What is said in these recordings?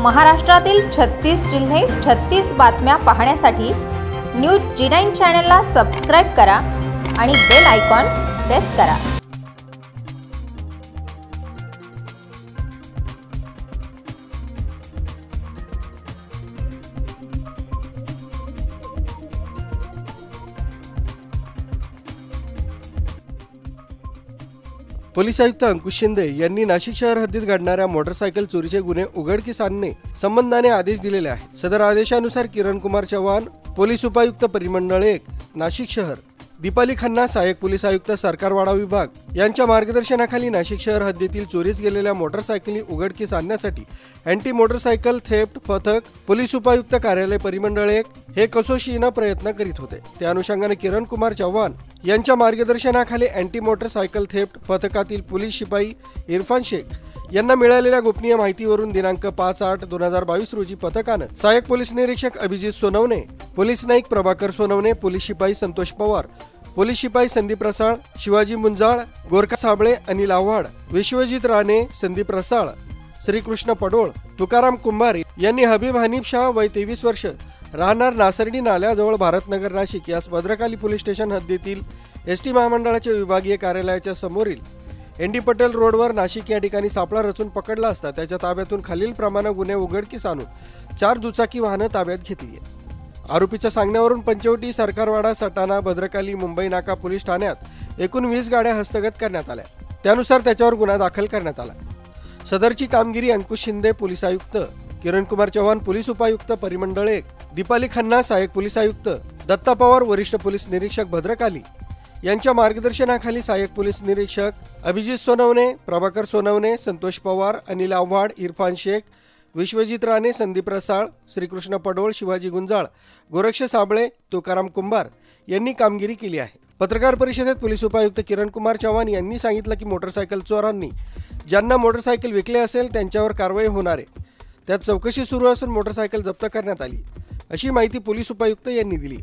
महाराष्ट्रातील 36 जिल्हे 36 बातम्या पाहण्यासाठी न्यूज G9 चॅनलला सबस्क्राइब करा आणि बेल आयकॉन प्रेस करा। पोलीस आयुक्त अंकुश शिंदे यांनी नाशिक शहर हद्दीत घडणाऱ्या मोटरसायकल चोरीचे गुन्हे उघडकीस आणणे संबंधाने आदेश दिलेले आहेत। सदर आदेशानुसार किरण कुमार चव्हाण, पोलीस उपायुक्त परिमंडळ 1 नाशिक शहर, दीपाली खन्ना, सहाय्यक पोलीस आयुक्त सरकारवाडा विभाग यांच्या मार्गदर्शनाखाली नाशिक शहर हद्दीतील चोरीस गेलेल्या मोटरसायकली उघडकीस आणण्यासाठी अँटी मोटरसायकल थेफ्ट पथक, पोलीस उपायुक्त कार्यालय परिमंडळ 1 हे कसोशीने प्रयत्न करीत होते। त्या अनुषंगाने किरण कुमार चव्हाण यांच्या मार्गदर्शनाखाली अँटी मोटरसायकल थेफ्ट पथकातील पोलीस शिपाई इरफान शेख यांना मिळालेल्या गोपनीय माहितीवरून दिनांक 5/8/2022 रोजी पथकाने सहाय्यक पोलीस निरीक्षक अभिजित सोनवणे, पोलीस नाईक प्रभाकर सोनवणे, पोलीस शिपाई संतोष पवार, पोलीस शिपाई संदीप रसाळ, शिवाजी मुंजाळ, गोरखा साबळे, अनिल आव्हाड, विश्वजित राणे, संदीप रसाळ, श्रीकृष्ण पडोळ, तुकाराम कुंभार यांनी हबीब हनीफ शाह वय 23 वर्ष राहणार नासर्डी नाल्याजवळ भारतनगर नाशिक यास भद्रकाली पोलीस स्टेशन हद्दीतील एसटी महामंडळाच्या विभागीय कार्यालयाच्या समोरील एनडी पटेल रोडवर नाशिक या ठिकाणी सापळा रचून पकडला असता त्याच्या ताब्यातून खालील प्रमाणे गुन्हे उघडकीस आणून 4 दुचाकी वाहने ताब्यात घेतली आहेत। आरोपीच्या सांगण्यावरून पंचवटी, सरकारवाडा, सटाणा, भद्रकाली, मुंबई नाका पोलीस ठाण्यात एकूण 20 गाड्या हस्तगत करण्यात आल्या। त्यानुसार त्याच्यावर गुन्हा दाखल करण्यात आला। सदरची कामगिरी अंकुश शिंदे पोलीस आयुक्त, किरण कुमार चव्हाण पोलीस उपायुक्त परिमंडळ 1, दीपाली खन्ना सहाय्यक पोलीस आयुक्त, दत्ता पवार वरिष्ठ पोलीस निरीक्षक भद्रकाली यांच्या मार्गदर्शनाखाली सहाय्यक पोलीस निरीक्षक अभिजित सोनवणे, प्रभाकर सोनवणे, संतोष पवार, अनिल आव्हाड, इरफान शेख, विश्वजित राणे, संदीप रसाळ, श्रीकृष्ण पडोळ, शिवाजी गुंजाळ, गोरक्ष साबळे, तुकाराम कुंभार यांनी कामगिरी केली आहे। पत्रकार परिषदेत पोलीस उपायुक्त किरण कुमार चव्हाण यांनी सांगितलं की मोटरसायकल चोरांनी ज्यांना मोटरसायकल विकले असेल त्यांच्यावर कारवाई होणार आहे। त्यात चौकशी सुरू असून मोटरसायकल जप्त करण्यात आली अशी माहिती पोलीस उपायुक्त यांनी दिली।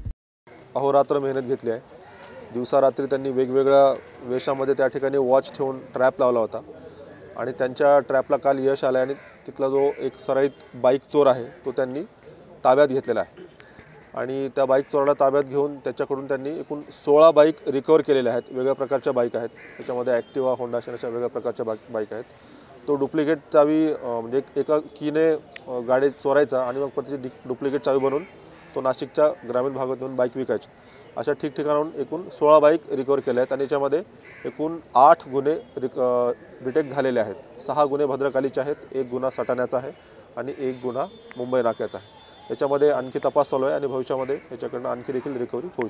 अहोरात्र मेहनत घेतली आहे। दिवसा रात्री त्यांनी वेगवेगळ्या वेशामध्ये त्या ठिकाणी वॉच ठेवून ट्रॅप लावला होता आणि त्यांच्या ट्रॅपला काल यश आले आणि तिथला जो एक सराईत बाईक चोर आहे तो त्यांनी ताब्यात घेतलेला आहे आणि त्या बाईक चोराला ताब्यात घेऊन त्याच्याकडून त्यांनी एकूण 16 बाईक रिकवर केलेल्या आहेत। वेगवेगळ्या प्रकारच्या बाईक आहेत, त्याच्यामध्ये ॲक्टिवा, होंडा शाईन अशा वेगवेगळ्या प्रकारच्या बाईक आहेत। तो डुप्लिकेट चावी म्हणजे एका कीने गाडी चोरायचा आणि मग त्याची डुप्लिकेट चावी बनवून तो नाशिकच्या ग्रामीण भागात नेऊन बाईक विकायची। अशा ठिकठिकाणाहून एकूण 16 बाईक रिकवर केल्या आहेत आणि याच्यामध्ये एकूण 8 गुन्हे डिटेक्ट झालेले आहेत। 6 गुन्हे भद्रकालीचे आहेत, 1 गुन्हा सटाण्याचा आहे आणि 1 गुन्हा मुंबई नाक्याचा आहे। याच्यामध्ये आणखी तपास चालू आहे आणि भविष्यामध्ये याच्याकडनं आणखी देखील रिकव्हरी होऊ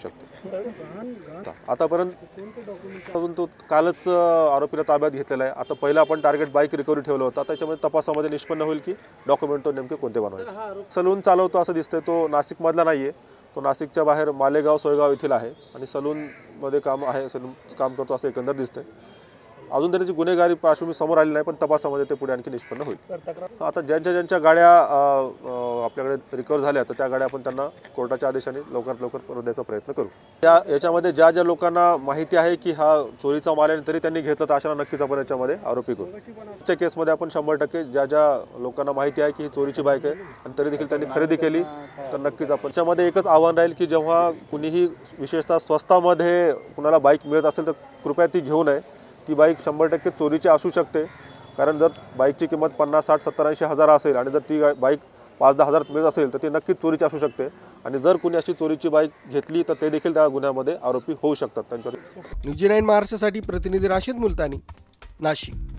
शकते। आतापर्यंत अजून तो कालच आरोपीला ताब्यात घेतलेला आहे। आता पहिला आपण टार्गेट बाईक रिकव्हरी ठेवलं होतं, त्याच्यामध्ये तपासामध्ये निष्पन्न होईल की डॉक्युमेंट तो नेमके कोणते बनवायचे। सलून चालवतो असं दिसतंय, तो नाशिकमधला नाही आहे, तो नाशिकच्या बाहेर मालेगाव, सोयगाव येथील आहे आणि सलूनमध्ये काम आहे, सलून काम करतो असं एकंदर दिसतंय। अजून त्याची गुन्हेगारी पार्श्वभूमी समोर आली नाही, पण तपासामध्ये ते पुढे आणखी निष्पन्न होईल। आता ज्यांच्या गाड्या आपल्याकडे रिकवर झाल्या तर त्या गाड्या आपण त्यांना कोर्टाच्या आदेशाने लवकरात लवकर परत द्यायचा प्रयत्न करू। याच्यामध्ये ज्या लोकांना माहिती आहे की हा चोरीचा माल आहे तरी त्यांनी घेतला तर अशा नक्कीच आपण याच्यामध्ये आरोपी करू। त्या केसमध्ये आपण 100% ज्या लोकांना माहिती आहे की ही चोरीची बाईक आहे आणि तरी देखील त्यांनी खरेदी केली तर नक्कीच आपण त्याच्यामध्ये एकच आव्हान राहील की जेव्हा कुणीही विशेषतः स्वस्तामध्ये कुणाला बाईक मिळत असेल तर कृपया ती घेऊ नये। ती बाईक 100% चोरीची असू शकते, कारण जर बाईकची किंमत 50, 60, 70, 80 हजार असेल आणि जर ती बाईक 5-10 हजारात मिळत असेल तर ती नक्कीच चोरीची असू शकते आणि जर कुणी अशी चोरीची बाईक घेतली तर ते देखील त्या गुन्ह्यामध्ये आरोपी होऊ शकतात। त्यांच्यावर न्यूज G9 महाराष्ट्रासाठी प्रतिनिधी राशिद मुलतानी, नाशिक।